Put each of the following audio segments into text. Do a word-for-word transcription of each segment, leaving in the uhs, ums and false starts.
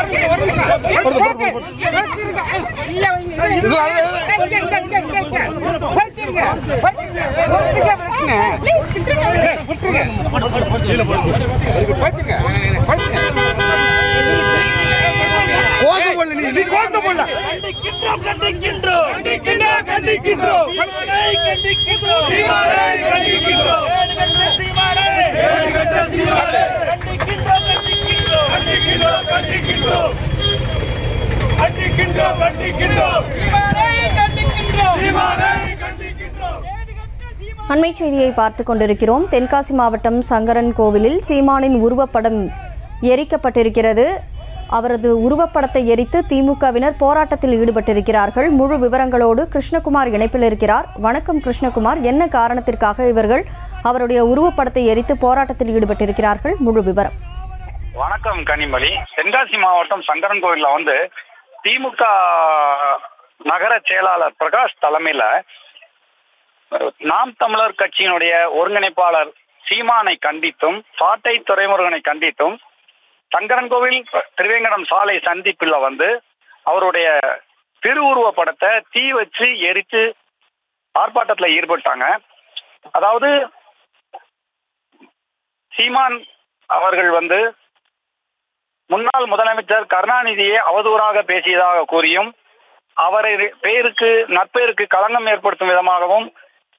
அண்மை செய்தியை பார்த்துக் கொண்டிருக்கிறோம். தென்காசி மாவட்டம் சங்கரன் கோவிலில் சீமானின் உருவப்படம் எரிக்கப்பட்டிருக்கிறது. அவரது உருவப்படத்தை எரித்து திமுகவினர் போராட்டத்தில் ஈடுபட்டிருக்கிறார்கள். முழு விவரங்களோடு கிருஷ்ணகுமார் இணைப்பில் இருக்கிறார். வணக்கம் கிருஷ்ணகுமார், என்ன காரணத்திற்காக இவர்கள் அவருடைய உருவப்படத்தை எரித்து போராட்டத்தில் ஈடுபட்டிருக்கிறார்கள்? முழு விவரம். வணக்கம் கனிமொழி. தென்காசி மாவட்டம் சங்கரன் கோவிலில் வந்து திமுக நகர செயலாளர் பிரகாஷ் தலைமையில நாம் தமிழர் கட்சியினுடைய ஒருங்கிணைப்பாளர் சீமானை கண்டித்தும் சாட்டை துறைமுருகனை கண்டித்தும் சங்கரன்கோவில் திருவேங்கடம் சாலை சந்திப்பில் வந்து அவருடைய திருவுருவ படத்தை தீ வச்சு எரித்து ஆர்ப்பாட்டத்தில் ஈடுபட்டாங்க. அதாவது சீமான் அவர்கள் வந்து முன்னாள் முதலமைச்சர் கருணாநிதியை அவதூறாக பேசியதாக கூறியும் அவரை பேருக்கு நட்பேருக்கு களங்கம் ஏற்படுத்தும் விதமாகவும்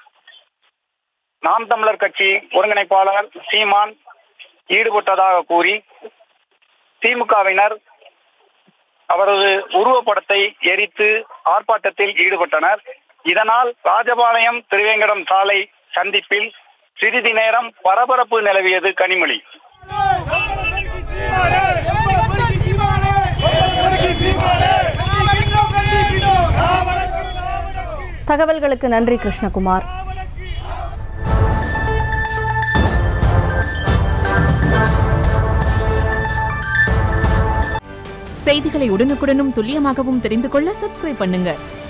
நாம் தமிழர் கட்சி ஒருங்கிணைப்பாளர் சீமான் ஈடுபட்டதாக கூறி திமுகவினர் அவரது உருவப்படத்தை எரித்து ஆர்ப்பாட்டத்தில் ஈடுபட்டனர். இதனால் ராஜபாளையம் திருவேங்கடம் சாலை சந்திப்பில் சிறிது நேரம் பரபரப்பு நிலவியது. கனிமொழி. தகவல்களுக்கு நன்றி கிருஷ்ணகுமார். செய்திகளை உடனுக்குடனும் துல்லியமாகவும் தெரிந்து கொள்ள சப்ஸ்கிரைப் பண்ணுங்க.